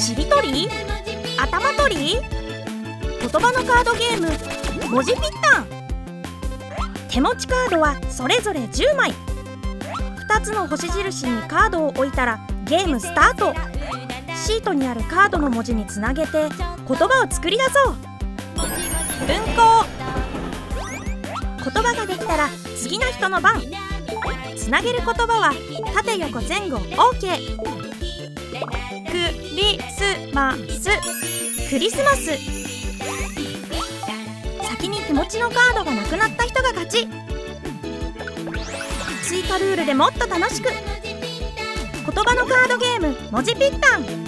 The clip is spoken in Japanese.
しりとり、頭取り、言葉のカードゲーム文字ぴったん。手持ちカードはそれぞれ10枚。2つの星印にカードを置いたらゲームスタート。シートにあるカードの文字につなげて言葉を作り出そう。文庫。言葉ができたら次の人の番。つなげる言葉は縦横前後 OK。 クリスマス、クリスマス。先に手持ちのカードがなくなった人が勝ち。追加ルールでもっと楽しく。言葉のカードゲーム文字ぴったん。